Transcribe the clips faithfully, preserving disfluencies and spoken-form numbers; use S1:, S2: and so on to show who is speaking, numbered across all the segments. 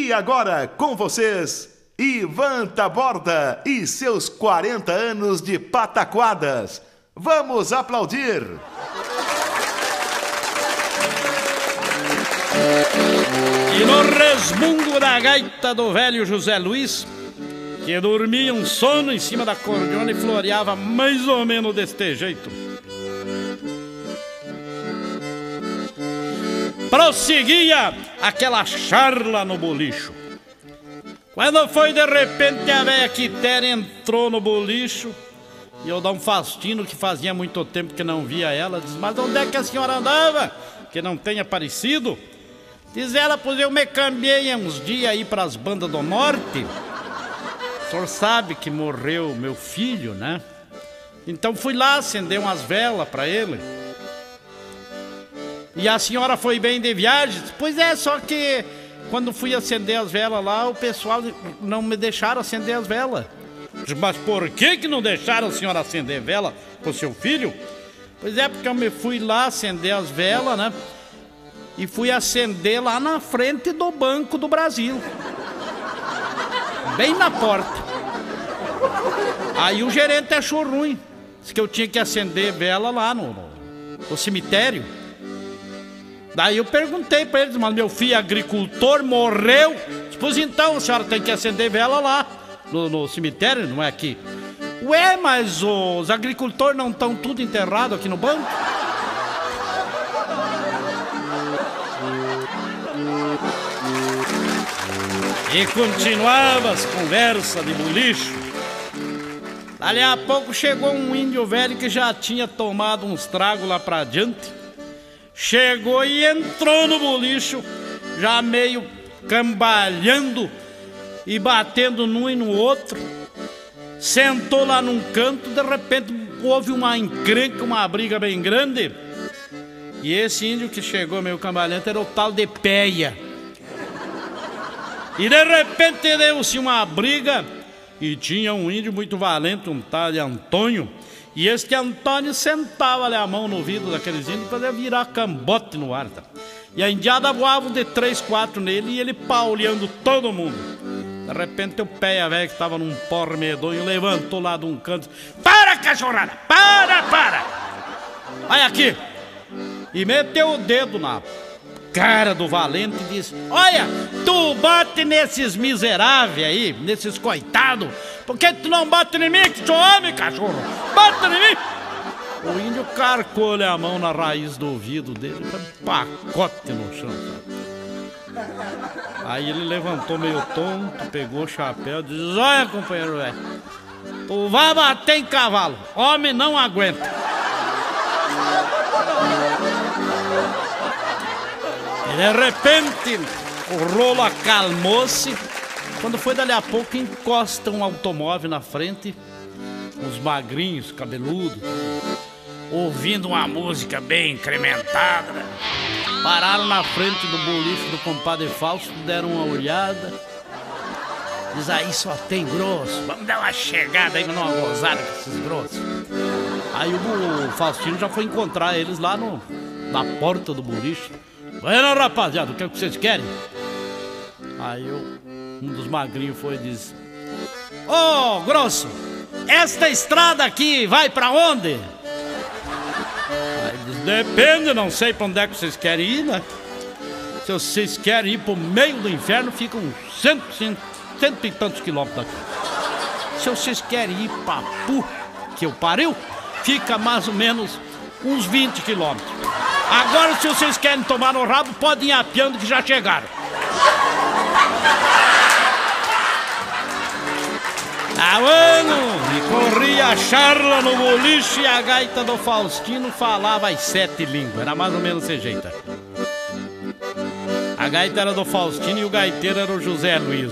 S1: E agora, com vocês, Ivan Taborda e seus quarenta anos de pataquadas. Vamos aplaudir!
S2: E no resmungo da gaita do velho José Luiz, que dormia um sono em cima da cordiona e floreava mais ou menos deste jeito. Prosseguia aquela charla no bolicho. Quando foi de repente a velha Quitéria entrou no bolicho e eu, Dom Faustino, que fazia muito tempo que não via ela, disse: mas onde é que a senhora andava? Que não tem aparecido? Diz ela: pois eu me cambiei uns dias aí para as bandas do norte. O senhor sabe que morreu meu filho, né? Então fui lá acender umas velas para ele. E a senhora foi bem de viagem? Pois é, só que quando fui acender as velas lá, o pessoal não me deixaram acender as velas. Mas por que que não deixaram a senhora acender vela com seu filho? Pois é, porque eu me fui lá acender as velas, né? E fui acender lá na frente do Banco do Brasil, bem na porta. Aí o gerente achou ruim, disse que eu tinha que acender vela lá no, no, no cemitério. Daí eu perguntei pra eles: mas meu filho agricultor morreu? Pois então a senhora tem que acender vela lá no, no cemitério, não é aqui. Ué, mas os agricultores não estão tudo enterrados aqui no banco? E continuava as conversas de bolicho. Dali a pouco chegou um índio velho que já tinha tomado uns tragos lá pra diante. Chegou e entrou no bolicho, já meio cambalhando e batendo num e no outro. Sentou lá num canto, de repente houve uma encrenca, uma briga bem grande. E esse índio que chegou meio cambalhando era o tal de Péia. E de repente deu-se uma briga e tinha um índio muito valente, um tal de Antônio. E este Antônio sentava-lhe a mão no vidro daqueles índios para virar cambote no ar. Tá? E a indiada voava de três, quatro nele e ele pauleando todo mundo. De repente o Péia velho, que estava num porre medonho, levantou lá de um canto: para, cachorrada! Para, para! Olha aqui! E meteu o dedo na cara do valente e disse: olha, tu bate nesses miseráveis aí, nesses coitados. Por que tu não bate em mim, que sou homem, cachorro? Bate em mim! O índio carcou-lhe a mão na raiz do ouvido dele, um pacote no chão, sabe? Aí ele levantou meio tonto, pegou o chapéu e disse: olha, companheiro velho, tu vai bater em cavalo, homem não aguenta. E de repente o rolo acalmou-se. Quando foi dali a pouco, encosta um automóvel na frente, uns magrinhos, cabeludos, ouvindo uma música bem incrementada. Pararam na frente do boliche do compadre Fausto, deram uma olhada. Diz: aí só tem grosso, vamos dar uma chegada aí, uma gozada com esses grossos. Aí o, o Faustino já foi encontrar eles lá no, na porta do boliche. Bueno, rapaziada, o que, é que vocês querem? Aí eu, um dos magrinhos foi e disse: ô, grosso, esta estrada aqui vai pra onde? Aí disse: depende, não sei pra onde é que vocês querem ir, né? Se vocês querem ir pro meio do inferno, ficam cento, cento, cento e tantos quilômetros daqui. Se vocês querem ir pra pu que eu pariu, fica mais ou menos uns vinte quilômetros. Agora, se vocês querem tomar no rabo, podem ir apiando que já chegaram. Ah, mano, e corria a charla no boliche e a gaita do Faustino falava as sete línguas. Era mais ou menos desse jeito. A gaita era do Faustino e o gaiteiro era o José Luiz.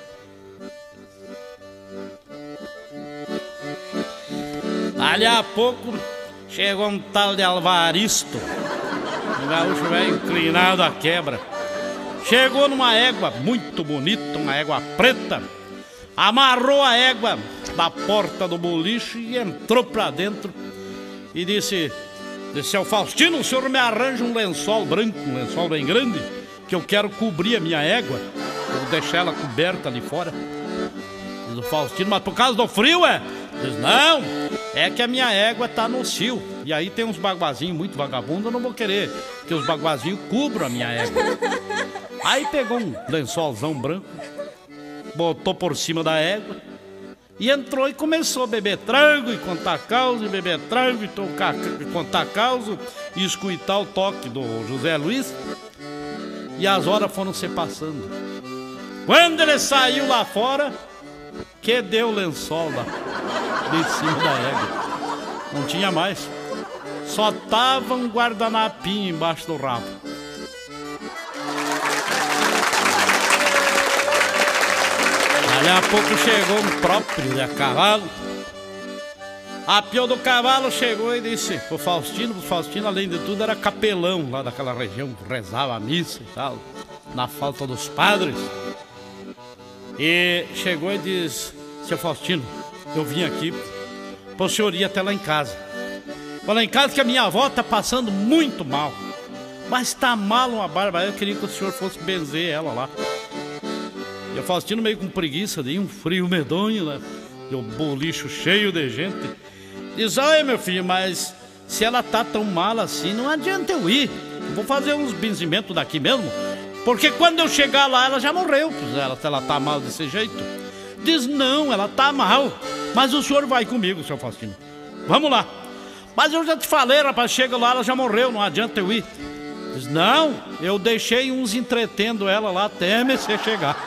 S2: Ali a pouco chegou um tal de Alvaristo, um gaúcho velho inclinado à quebra. Chegou numa égua muito bonita, uma égua preta. Amarrou a égua da porta do boliche e entrou pra dentro e disse: disse: seu Faustino, o senhor me arranja um lençol branco, um lençol bem grande, que eu quero cobrir a minha égua. Eu vou deixar ela coberta ali fora. Diz o Faustino, mas por causa do frio, é? Diz, não, é que a minha égua tá no cio. E aí tem uns baguazinhos muito vagabundos, eu não vou querer que os baguazinhos cubram a minha égua. Aí pegou um lençolzão branco, botou por cima da égua e entrou e começou a beber trago e contar causa, e beber trago e tocar, contar causa e escutar o toque do José Luiz. E as horas foram se passando. Quando ele saiu lá fora, que deu o lençol lá de cima da égua. Não tinha mais. Só tava um guardanapinho embaixo do rabo. Dali a pouco chegou um próprio de a cavalo. A peão do cavalo chegou e disse pro Faustino, o Faustino além de tudo era capelão lá daquela região, rezava a missa e tal, na falta dos padres. E chegou e disse, seu Faustino, eu vim aqui pro senhor ir até lá em casa. Vou lá em casa que a minha avó tá passando muito mal. Mas tá mal uma barba, eu queria que o senhor fosse benzer ela lá. E o Faustino meio com preguiça, de um frio medonho, né? E o bolicho cheio de gente. Diz, olha meu filho, mas se ela tá tão mal assim, não adianta eu ir. Eu vou fazer uns benzimentos daqui mesmo. Porque quando eu chegar lá, ela já morreu. Ela, se ela tá mal desse jeito. Diz, não, ela tá mal. Mas o senhor vai comigo, seu Faustino. Vamos lá. Mas eu já te falei, rapaz, chega lá, ela já morreu, não adianta eu ir. Diz, não, eu deixei uns entretendo ela lá até você chegar.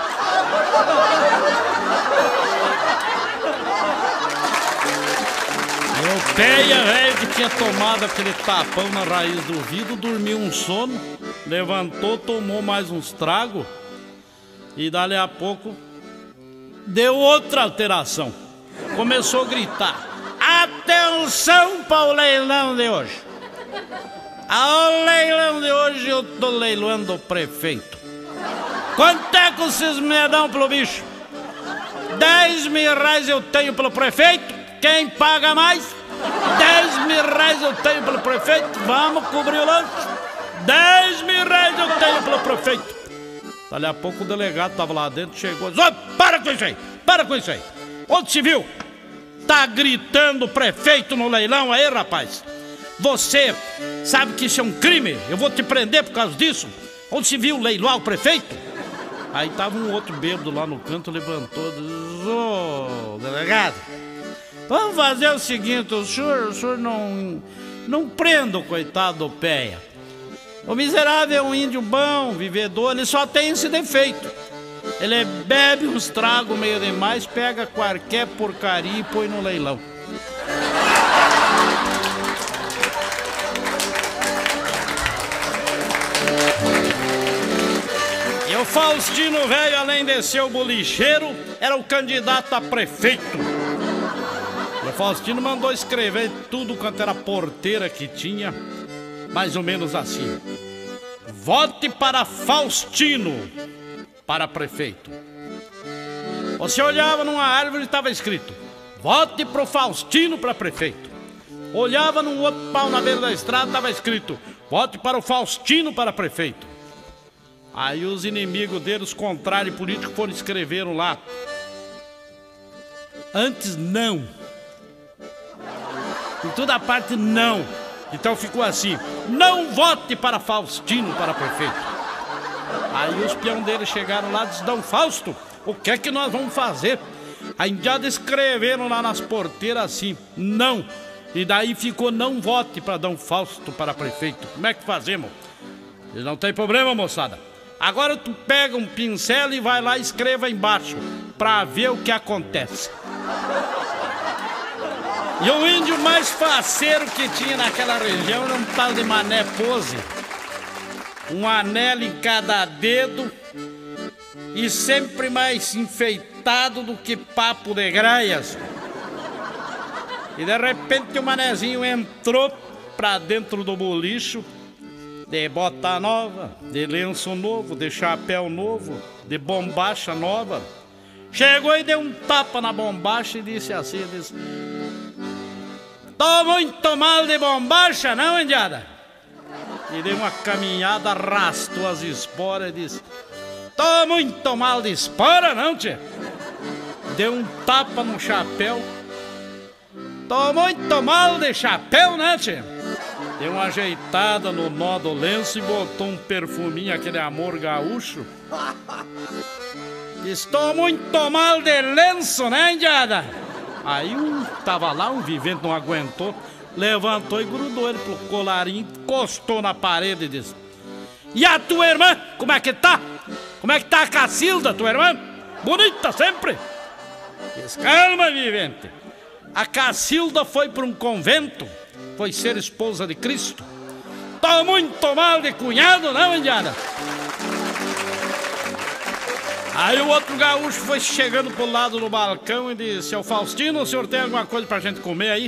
S2: Meu peia, velho, que tinha tomado aquele tapão na raiz do vidro, dormiu um sono, levantou, tomou mais uns tragos e dali a pouco deu outra alteração. Começou a gritar, atenção para o leilão de hoje. Ao leilão de hoje eu tô leiloando o prefeito. Quanto é que vocês me dão pelo bicho? dez mil reais eu tenho pelo prefeito. Quem paga mais? dez mil reais eu tenho pelo prefeito. Vamos cobrir o lanche. dez mil reais eu tenho pelo prefeito. Dali a pouco o delegado tava lá dentro, chegou e disse, oh, para com isso aí, para com isso aí. Onde se viu? Tá gritando prefeito no leilão aí, rapaz? Você sabe que isso é um crime? Eu vou te prender por causa disso. Onde se viu leiloar o prefeito? Aí tava um outro bêbado lá no canto, levantou e disse, ô, delegado, vamos fazer o seguinte, o senhor, o senhor não, não prenda o coitado do Peia. O miserável é um índio bom, vivedor, ele só tem esse defeito. Ele bebe uns tragos meio demais, pega qualquer porcaria e põe no leilão. E o Faustino velho, além de ser o bolicheiro, era o candidato a prefeito. E o Faustino mandou escrever tudo quanto era porteira que tinha, mais ou menos assim: vote para Faustino para prefeito. Você olhava numa árvore e estava escrito: vote pro Faustino para prefeito. Olhava num outro pau na beira da estrada, estava escrito: vote para o Faustino para prefeito. Aí os inimigos dele, os contrários políticos, foram escreveram lá: antes não. Em toda a parte não. Então ficou assim: não vote para Faustino para prefeito. Aí os peão dele chegaram lá e disseram: Dom Fausto, o que é que nós vamos fazer? A indiada escreveram lá nas porteiras assim: não. E daí ficou: não vote para Dom Fausto para prefeito. Como é que fazemos? Eles: não tem problema, moçada. Agora tu pega um pincel e vai lá e escreva embaixo para ver o que acontece. E o índio mais faceiro que tinha naquela região era um tal de Mané Pose. Um anel em cada dedo e sempre mais enfeitado do que papo de graias. E de repente o manezinho entrou pra dentro do bolicho, de bota nova, de lenço novo, de chapéu novo, de bombacha nova. Chegou e deu um tapa na bombacha e disse assim, disse: tô muito mal de bombacha, não, indiada? E deu uma caminhada, arrastou as esporas e disse: Tô muito mal de espora, não, tia? Deu um tapa no chapéu. Tô muito mal de chapéu, né, tia? Deu uma ajeitada no nó do lenço e botou um perfuminho, aquele amor gaúcho. Estou muito mal de lenço, né, indiada? Aí um tava lá, um vivente não aguentou, levantou e grudou ele pro colarinho, encostou na parede e disse: e a tua irmã, como é que tá? Como é que tá a Cacilda, tua irmã? Bonita sempre. Diz: calma, vivente. A Cacilda foi para um convento, foi ser esposa de Cristo. Tô muito mal de cunhado, não, indiada? Aí o outro gaúcho foi chegando pro lado do balcão e disse: seu Faustino, o senhor tem alguma coisa pra gente comer aí?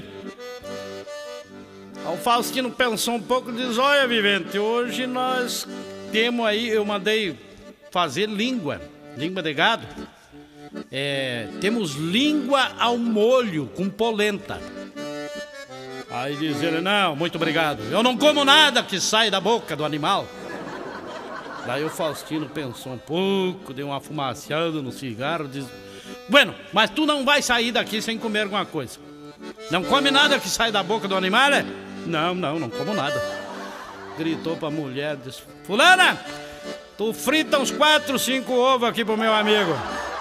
S2: O Faustino pensou um pouco e disse: olha, vivente, hoje nós temos aí, eu mandei fazer língua, língua de gado. É, temos língua ao molho com polenta. Aí diz ele: não, muito obrigado, eu não como nada que sai da boca do animal. Daí o Faustino pensou um pouco, deu uma fumaciada no cigarro, diz: bueno, mas tu não vai sair daqui sem comer alguma coisa. Não come nada que sai da boca do animal, é? Não, não, não como nada. Gritou pra mulher, disse: fulana, tu frita uns quatro, cinco ovos aqui pro meu amigo.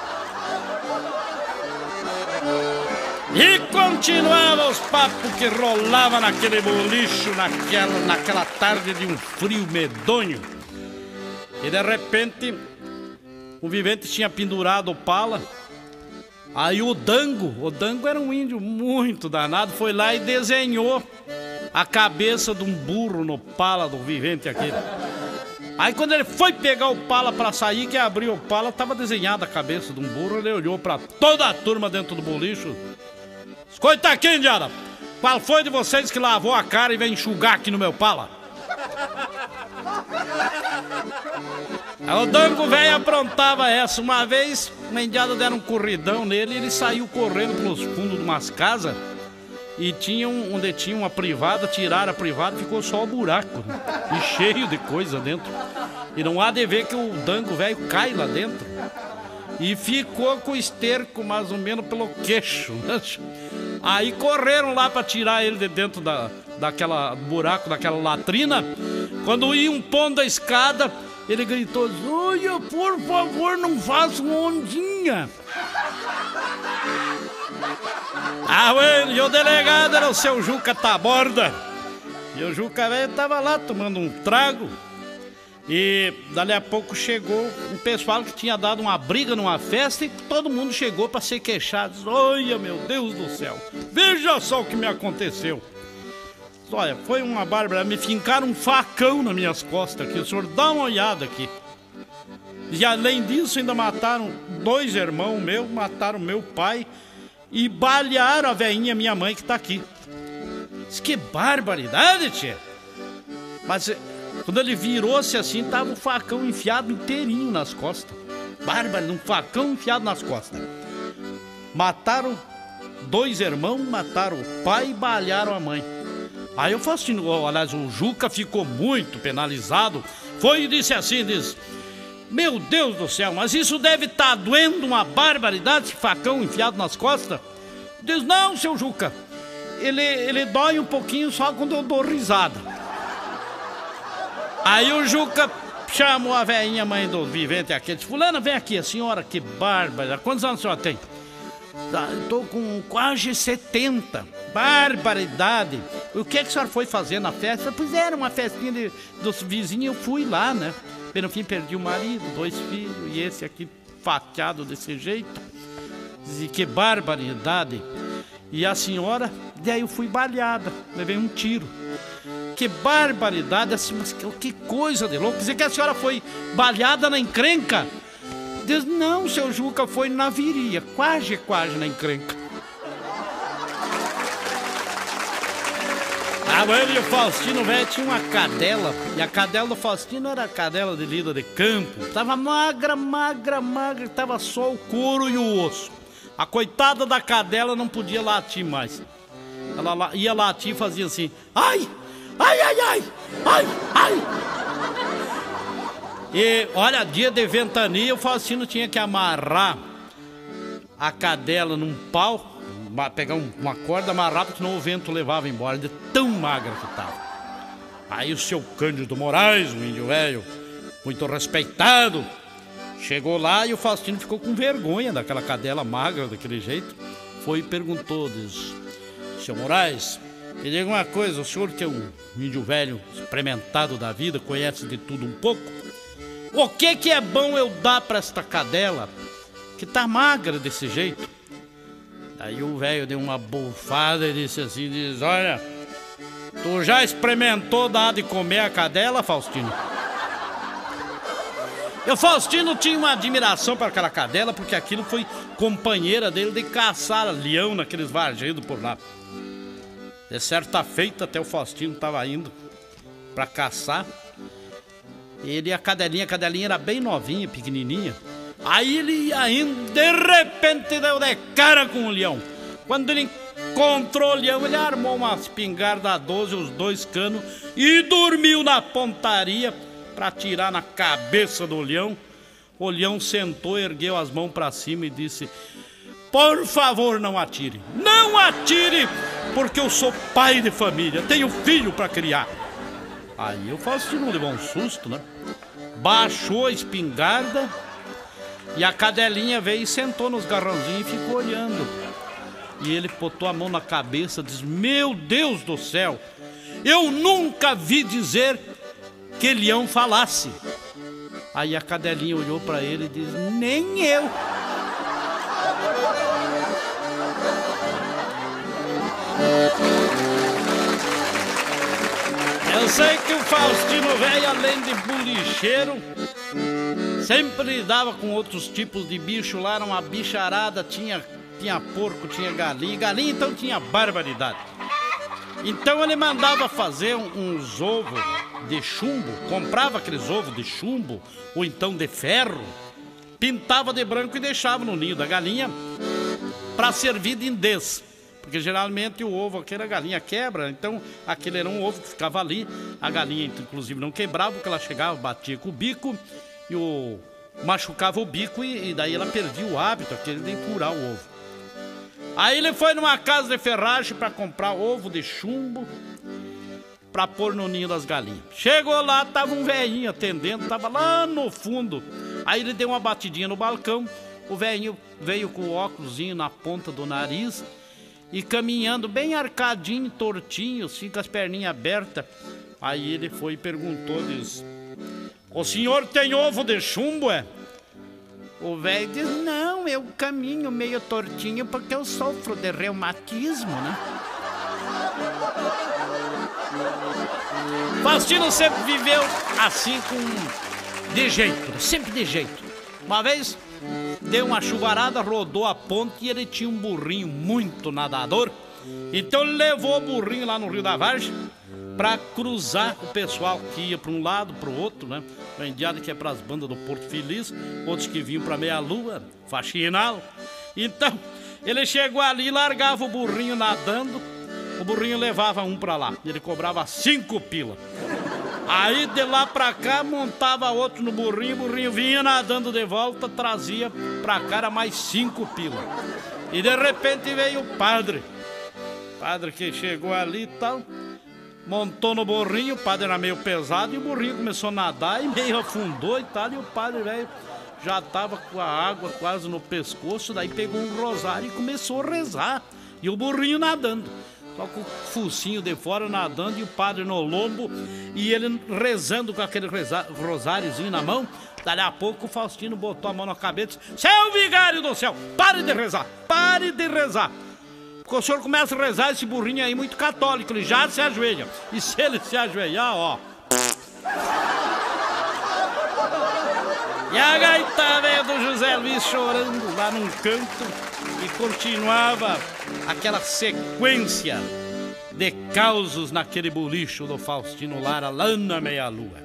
S2: E continuava os papos que rolava naquele bolicho, naquela, naquela tarde de um frio medonho. E de repente, o vivente tinha pendurado o pala. Aí o Dango, o Dango era um índio muito danado, foi lá e desenhou a cabeça de um burro no pala do vivente aquele. Aí quando ele foi pegar o pala pra sair, que abriu o pala, tava desenhada a cabeça de um burro. Ele olhou pra toda a turma dentro do bolicho. Escuta aqui, indiada, qual foi de vocês que lavou a cara e veio enxugar aqui no meu pala? Aí o Dango velho aprontava essa. Uma vez, uma indiada deram um corridão nele e ele saiu correndo pelos fundos de umas casas. E tinha um, onde tinha uma privada, tiraram a privada e ficou só o buraco, né? E cheio de coisa dentro. E não há de ver que o Dango velho cai lá dentro. E ficou com o esterco mais ou menos pelo queixo, né? Aí correram lá para tirar ele de dentro da, daquela buraco, daquela latrina. Quando iam pondo a escada, ele gritou: olha, por favor, não faça uma ondinha. Ah, bueno, e o delegado era o seu Juca Taborda. E o Juca velho tava lá tomando um trago. E dali a pouco chegou um pessoal que tinha dado uma briga numa festa e todo mundo chegou para ser queixado. Olha, meu Deus do céu, veja só o que me aconteceu. Olha, foi uma bárbara, me fincaram um facão nas minhas costas aqui, o senhor dá uma olhada aqui. E além disso ainda mataram dois irmãos meus, mataram meu pai e balearam a velhinha minha mãe que tá aqui. Diz: que barbaridade, tia. Mas quando ele virou-se assim, tava o facão enfiado inteirinho nas costas. Bárbaro, um facão enfiado nas costas. Mataram dois irmãos, mataram o pai e balearam a mãe. Aí eu falo assim, aliás, o Juca ficou muito penalizado. Foi e disse assim, diz: meu Deus do céu, mas isso deve estar tá doendo uma barbaridade, esse facão enfiado nas costas. Diz: não, seu Juca, ele, ele dói um pouquinho só quando eu dou risada. Aí o Juca chamou a velhinha mãe do vivente aqui, disse: fulana, vem aqui, a senhora, que bárbara, quantos anos a senhora tem? Eu tô com quase setenta. Barbaridade. O que é que a senhora foi fazer na festa? Pois era uma festinha de, dos vizinhos, eu fui lá, né? Pelo fim perdi o marido, dois filhos, e esse aqui fatiado desse jeito. E que barbaridade. E a senhora, daí eu fui baleada, levei um tiro. Que barbaridade, assim, mas que coisa de louco. Quer dizer que a senhora foi baleada na encrenca? Diz: não, seu Juca, foi na viria, quase, quase na encrenca. Ah, mas e o Faustino velho tinha uma cadela, e a cadela do Faustino era a cadela de lida de campo. Tava magra, magra, magra, tava só o couro e o osso. A coitada da cadela não podia latir mais. Ela ia latir e fazia assim: ai, ai, ai, ai, ai, ai. E olha, dia de ventania, o Faustino tinha que amarrar a cadela num pau, pegar uma corda, amarrar, porque senão o vento levava embora, de tão magra que tava. Aí o seu Cândido Moraes, um índio velho, muito respeitado, chegou lá e o Faustino ficou com vergonha daquela cadela magra, daquele jeito. Foi e perguntou, diz: seu Moraes, me diga uma coisa, o senhor que é um índio velho, experimentado da vida, conhece de tudo um pouco, o que que é bom eu dar pra esta cadela que tá magra desse jeito? Aí o velho deu uma bufada e disse assim, diz: olha, tu já experimentou dar de comer a cadela, Faustino? E o Faustino tinha uma admiração para aquela cadela, porque aquilo foi companheira dele de caçar leão naqueles varjedos por lá. De certa feita, até o Faustino estava indo para caçar. Ele e a cadelinha, a cadelinha era bem novinha, pequenininha. Aí ele ia indo, de repente deu de cara com o leão. Quando ele encontrou o leão, ele armou uma espingarda doze, os dois canos, e dormiu na pontaria para atirar na cabeça do leão. O leão sentou, ergueu as mãos para cima e disse: por favor, não atire, não atire, porque eu sou pai de família, tenho filho para criar. Aí o Faustino levou um susto, né? Baixou a espingarda e a cadelinha veio e sentou nos garrãozinhos e ficou olhando. E ele botou a mão na cabeça e disse: meu Deus do céu, eu nunca vi dizer que leão falasse. Aí a cadelinha olhou para ele e disse: nem eu. Eu sei que o Faustino velho, além de bolicheiro, sempre lidava com outros tipos de bicho. Lá era uma bicharada, tinha, tinha porco, tinha galinha. Galinha então tinha barbaridade. Então ele mandava fazer uns ovos de chumbo, comprava aqueles ovos de chumbo, ou então de ferro, pintava de branco e deixava no ninho da galinha para servir de indês. Porque geralmente o ovo, aquela galinha quebra, então aquele era um ovo que ficava ali. A galinha inclusive não quebrava, porque ela chegava, batia com o bico e o machucava o bico, e, e daí ela perdia o hábito, aquele de furar o ovo. Aí ele foi numa casa de ferragem para comprar ovo de chumbo para pôr no ninho das galinhas. Chegou lá, tava um velhinho atendendo, tava lá no fundo. Aí ele deu uma batidinha no balcão, o velhinho veio com o óculosinho na ponta do nariz e caminhando bem arcadinho, tortinho, assim, com as perninhas abertas. Aí ele foi e perguntou, diz: o senhor tem ovo de chumbo, é? O velho diz: não, eu caminho meio tortinho porque eu sofro de reumatismo, né? Faustino sempre viveu assim, com de jeito, sempre de jeito. Uma vez deu uma chuvarada, rodou a ponte e ele tinha um burrinho muito nadador. Então ele levou o burrinho lá no Rio da Vargem para cruzar o pessoal que ia para um lado, para o outro, né? O indiado que é para as bandas do Porto Feliz, outros que vinham para Meia Lua, faxinal. Então ele chegou ali, largava o burrinho nadando, o burrinho levava um para lá, ele cobrava cinco pila. Aí de lá pra cá montava outro no burrinho, o burrinho vinha nadando de volta, trazia pra cá, era mais cinco pila. E de repente veio o padre, padre que chegou ali e tal, montou no burrinho, o padre era meio pesado e o burrinho começou a nadar e meio afundou e tal, e o padre velho já tava com a água quase no pescoço, daí pegou um rosário e começou a rezar, e o burrinho nadando. Só com o focinho de fora nadando e o padre no lombo e ele rezando com aquele rosáriozinho na mão. Dali a pouco o Faustino botou a mão na cabeça e disse: seu vigário do céu, pare de rezar, pare de rezar. Porque o senhor começa a rezar, esse burrinho aí muito católico, ele já se ajoelha. E se ele se ajoelhar, ó... E a gaita velha do José Luiz chorando lá num canto. E continuava aquela sequência de causos naquele bolicho do Faustino Lara, lá na Meia Lua.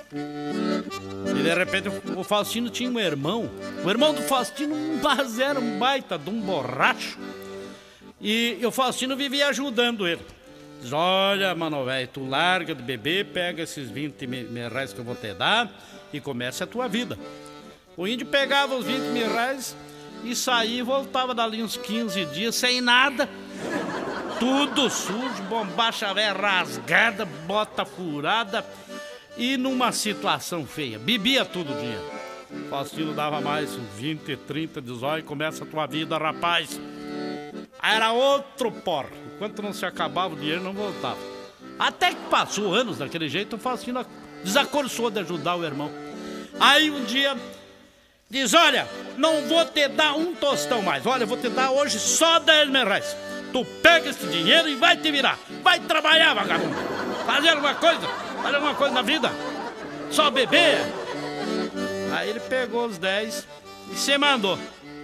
S2: E de repente o Faustino tinha um irmão. O irmão do Faustino mas era um baita de um borracho. E, e o Faustino vivia ajudando ele. Diz: olha, mano velho, tu larga de beber, pega esses vinte reais que eu vou te dar e comece a tua vida. O índio pegava os vinte mil reais e saía e voltava dali uns quinze dias sem nada. Tudo sujo, bombacha velha rasgada, bota furada e numa situação feia. Bebia todo dia. Faustino dava mais uns vinte, trinta, dezoito, começa a tua vida, rapaz. Era outro porra. Enquanto não se acabava o dinheiro, não voltava. Até que passou anos daquele jeito, o Faustino desacorçou de ajudar o irmão. Aí um dia diz, olha, não vou te dar um tostão mais. Olha, eu vou te dar hoje só dez mil reais. Tu pega esse dinheiro e vai te virar. Vai trabalhar, vagabundo. Fazer alguma coisa. Fazer alguma coisa na vida. Só beber. Aí ele pegou os dez e se mandou.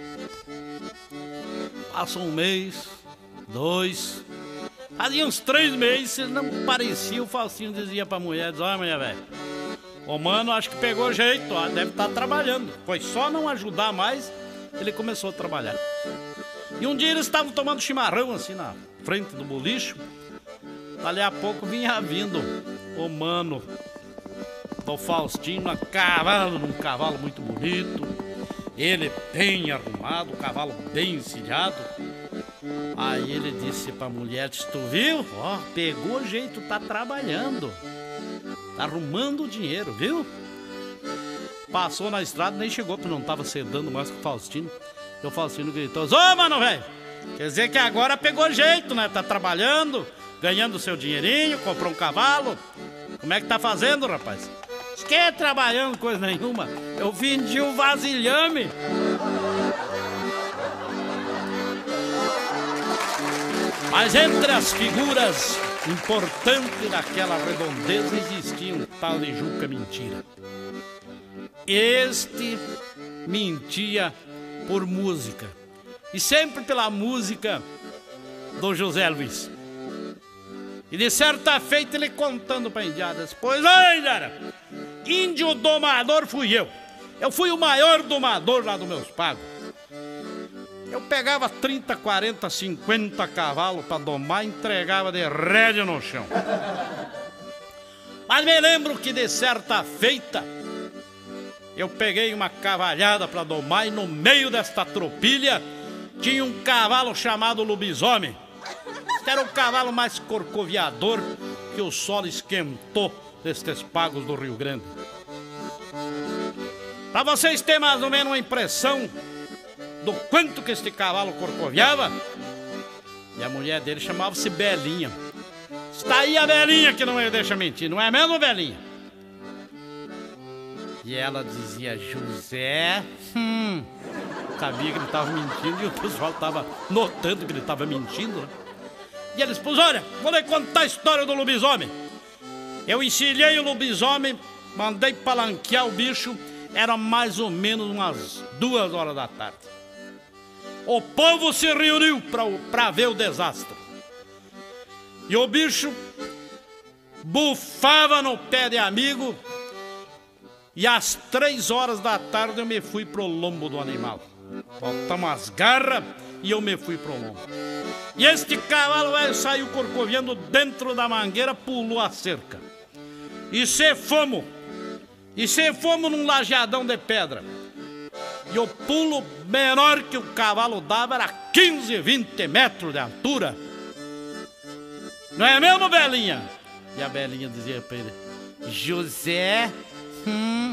S2: Passou um mês, dois, fazia uns três meses, não parecia. O Faustino dizia pra mulher, diz, olha, mulher, velho, o mano acho que pegou jeito, ó, deve estar trabalhando. Foi só não ajudar mais, ele começou a trabalhar. E um dia eles estavam tomando chimarrão assim na frente do bolicho. Dali a pouco vinha vindo o mano do Faustino a cavalo, num cavalo muito bonito. Ele bem arrumado, o cavalo bem encilhado. Aí ele disse pra mulher, disse, tu viu? Ó, pegou jeito, tá trabalhando. Tá arrumando o dinheiro, viu? Passou na estrada, nem chegou, porque não tava sedando mais com o Faustino. E o Faustino gritou, ô, mano, velho, quer dizer que agora pegou jeito, né? Tá trabalhando, ganhando o seu dinheirinho, comprou um cavalo. Como é que tá fazendo, rapaz? Que é trabalhando coisa nenhuma. Eu vendi um vasilhame. Mas entre as figuras importantes daquela redondeza existia um tal de Juca Mentira. Este mentia por música. E sempre pela música do José Luiz. E de certa feita ele contando pra indiadas, pois é, indiada, índio domador fui eu. Eu fui o maior domador lá dos meus pagos. Eu pegava trinta, quarenta, cinquenta cavalos pra domar e entregava de rédea no chão. Mas me lembro que de certa feita eu peguei uma cavalhada pra domar e no meio desta tropilha tinha um cavalo chamado lobisomem. Era o cavalo mais corcoviador que o sol esquentou destes pagos do Rio Grande. Para vocês terem mais ou menos uma impressão do quanto que este cavalo corcoviava, e a mulher dele chamava-se Belinha. Está aí a Belinha que não me deixa mentir, não é mesmo, Belinha? E ela dizia, José, hum, sabia que ele estava mentindo e o pessoal estava notando que ele estava mentindo, né? E eles, pois olha, vou lhe contar a história do lobisomem. Eu encilhei o lobisomem, mandei palanquear o bicho, era mais ou menos umas duas horas da tarde. O povo se reuniu para ver o desastre. E o bicho bufava no pé de amigo, e às três horas da tarde eu me fui pro lombo do animal. Botamos as garras e eu me fui pro lombo. E este cavalo velho saiu corcoviando dentro da mangueira, pulou a cerca. E se fomos, e se fomos num lajeadão de pedra. E o pulo menor que o cavalo dava era quinze, vinte metros de altura. Não é mesmo, Belinha? E a Belinha dizia pra ele, José, hum.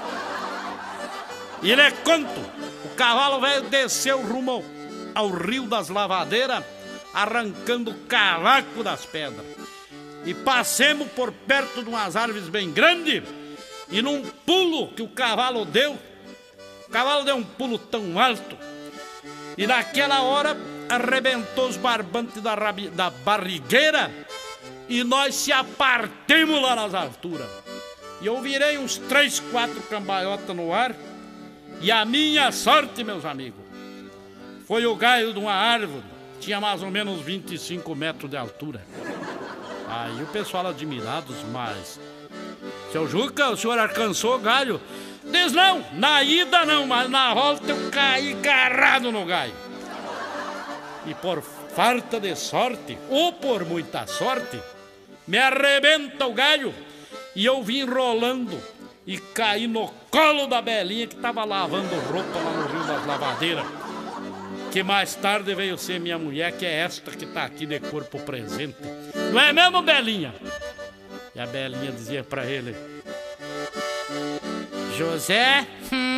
S2: E lhe conto, o cavalo velho desceu rumo ao Rio das Lavadeiras, arrancando o cavaco das pedras. E passemos por perto de umas árvores bem grandes, e num pulo que o cavalo deu, o cavalo deu um pulo tão alto, e naquela hora arrebentou os barbantes da, da barrigueira, e nós se apartemos lá nas alturas. E eu virei uns três, quatro cambalhotas no ar, e a minha sorte, meus amigos, foi o galho de uma árvore, tinha mais ou menos vinte e cinco metros de altura. Aí o pessoal admirados, mas... Seu Juca, o senhor alcançou o galho? Diz não, na ida não, mas na volta eu caí agarrado no galho. E por falta de sorte, ou por muita sorte, me arrebenta o galho e eu vim rolando e caí no colo da Belinha que tava lavando roupa lá no Rio das Lavadeiras. Que mais tarde veio ser minha mulher, que é esta que tá aqui de corpo presente. Não é mesmo, Belinha? E a Belinha dizia pra ele: José, hum,